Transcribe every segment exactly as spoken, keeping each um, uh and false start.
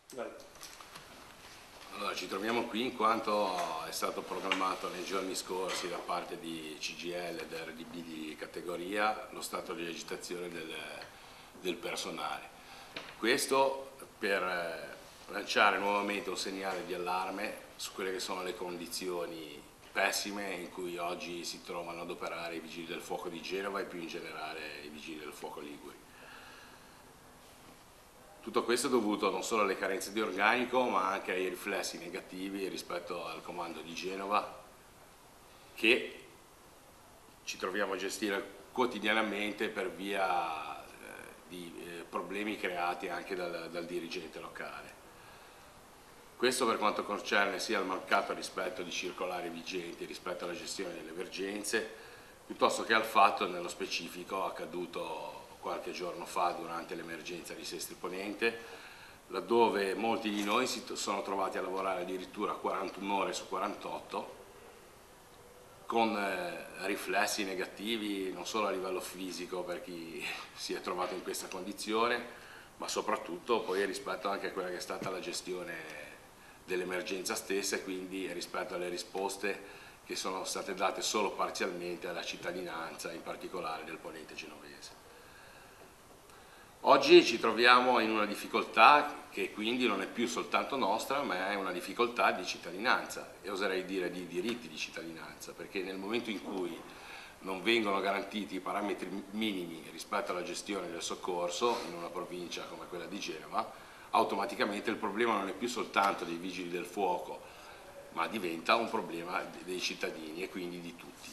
Vai. Allora, ci troviamo qui in quanto è stato proclamato nei giorni scorsi da parte di C G I L e del R D B di categoria lo stato di agitazione del, del personale. Questo per lanciare nuovamente un segnale di allarme su quelle che sono le condizioni pessime in cui oggi si trovano ad operare i Vigili del Fuoco di Genova e più in generale i Vigili del Fuoco Liguri. Tutto questo è dovuto non solo alle carenze di organico, ma anche ai riflessi negativi rispetto al comando di Genova che ci troviamo a gestire quotidianamente per via eh, di eh, problemi creati anche dal, dal dirigente locale. Questo per quanto concerne sia il mancato rispetto di circolari vigenti rispetto alla gestione delle emergenze, piuttosto che al fatto nello specifico accaduto qualche giorno fa durante l'emergenza di Sestri Ponente, laddove molti di noi si sono trovati a lavorare addirittura quarantuno ore su quarantotto, con eh, riflessi negativi non solo a livello fisico per chi si è trovato in questa condizione, ma soprattutto poi rispetto anche a quella che è stata la gestione dell'emergenza stessa e quindi rispetto alle risposte che sono state date solo parzialmente alla cittadinanza, in particolare del Ponente genovese. Oggi ci troviamo in una difficoltà che quindi non è più soltanto nostra, ma è una difficoltà di cittadinanza e oserei dire di diritti di cittadinanza, perché nel momento in cui non vengono garantiti i parametri minimi rispetto alla gestione del soccorso in una provincia come quella di Genova, automaticamente il problema non è più soltanto dei vigili del fuoco, ma diventa un problema dei cittadini e quindi di tutti.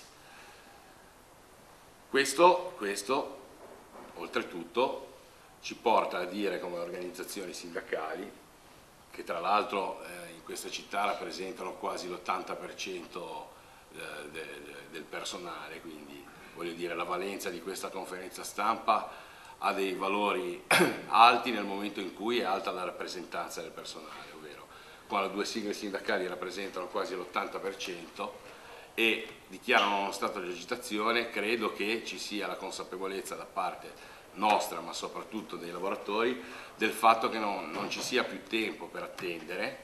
Questo, questo oltretutto, ci porta a dire come organizzazioni sindacali, che tra l'altro eh, in questa città rappresentano quasi l'ottanta per cento eh, de, de, del personale, quindi voglio dire la valenza di questa conferenza stampa ha dei valori alti nel momento in cui è alta la rappresentanza del personale, ovvero quando due sigle sindacali rappresentano quasi l'ottanta per cento e dichiarano uno stato di agitazione, credo che ci sia la consapevolezza da parte nostra, ma soprattutto dei lavoratori, del fatto che non, non ci sia più tempo per attendere,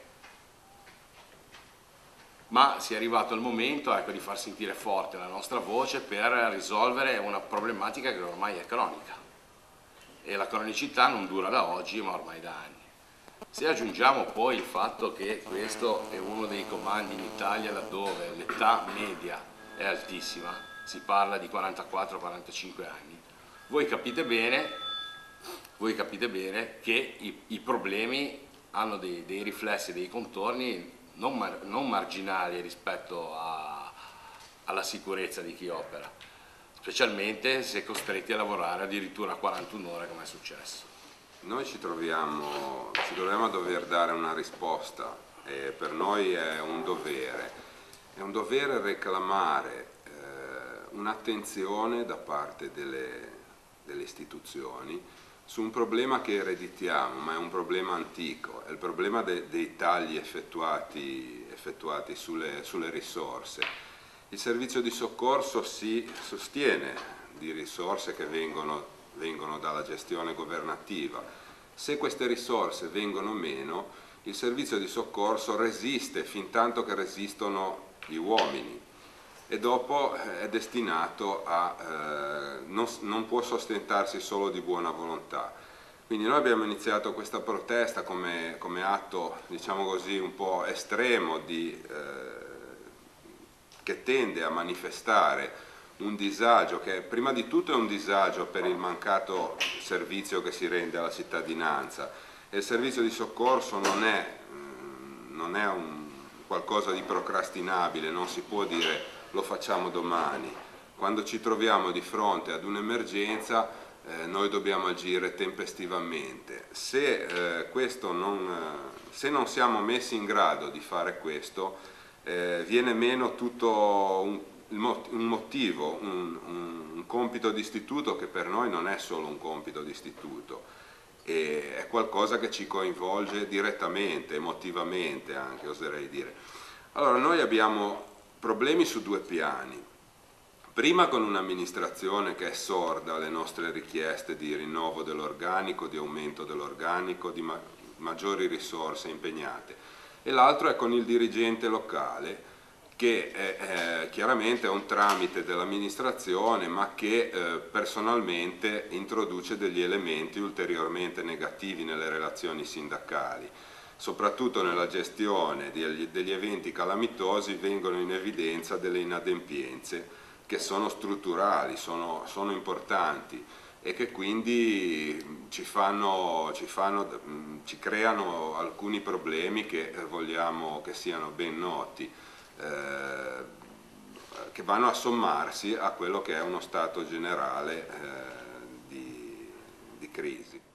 ma sia arrivato il momento ecco, di far sentire forte la nostra voce per risolvere una problematica che ormai è cronica. E la cronicità non dura da oggi, ma ormai da anni. Se aggiungiamo poi il fatto che questo è uno dei comandi in Italia laddove l'età media è altissima, si parla di quarantaquattro quarantacinque anni, voi capite bene, voi capite bene che i, i problemi hanno dei, dei riflessi, dei contorni non, mar, non marginali rispetto a, alla sicurezza di chi opera, specialmente se costretti a lavorare addirittura quarantuno ore come è successo. Noi ci troviamo, ci troviamo a dover dare una risposta e per noi è un dovere, è un dovere reclamare eh, un'attenzione da parte delle delle istituzioni su un problema che ereditiamo, ma è un problema antico, è il problema de, dei tagli effettuati, effettuati sulle, sulle risorse. Il servizio di soccorso si sostiene di risorse che vengono, vengono dalla gestione governativa. Se queste risorse vengono meno, il servizio di soccorso resiste fin tanto che resistono gli uomini, e dopo è destinato a, eh, non, non può sostentarsi solo di buona volontà. Quindi noi abbiamo iniziato questa protesta come, come atto, diciamo così, un po' estremo di, eh, che tende a manifestare un disagio che prima di tutto è un disagio per il mancato servizio che si rende alla cittadinanza, e il servizio di soccorso non è, non è un, qualcosa di procrastinabile, non si può dire lo facciamo domani. Quando ci troviamo di fronte ad un'emergenza eh, noi dobbiamo agire tempestivamente. Se, eh, questo non, eh, se non siamo messi in grado di fare questo, eh, viene meno tutto un, un motivo, un, un, un compito di istituto che per noi non è solo un compito di istituto, e è qualcosa che ci coinvolge direttamente, emotivamente anche, oserei dire. Allora noi abbiamo problemi su due piani. Prima con un'amministrazione che è sorda alle nostre richieste di rinnovo dell'organico, di aumento dell'organico, di maggiori risorse impegnate, e l'altro è con il dirigente locale, che è, eh, chiaramente è un tramite dell'amministrazione, ma che eh, personalmente introduce degli elementi ulteriormente negativi nelle relazioni sindacali. Soprattutto nella gestione degli, degli eventi calamitosi vengono in evidenza delle inadempienze che sono strutturali, sono, sono importanti, e che quindi ci, fanno, ci, fanno, ci creano alcuni problemi che vogliamo che siano ben noti, eh, che vanno a sommarsi a quello che è uno stato generale eh, di, di crisi.